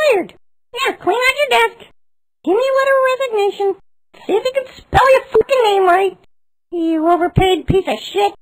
fired. Yeah, clean out your desk. Give me a letter of resignation. See if you can spell your fucking name right. You overpaid piece of shit.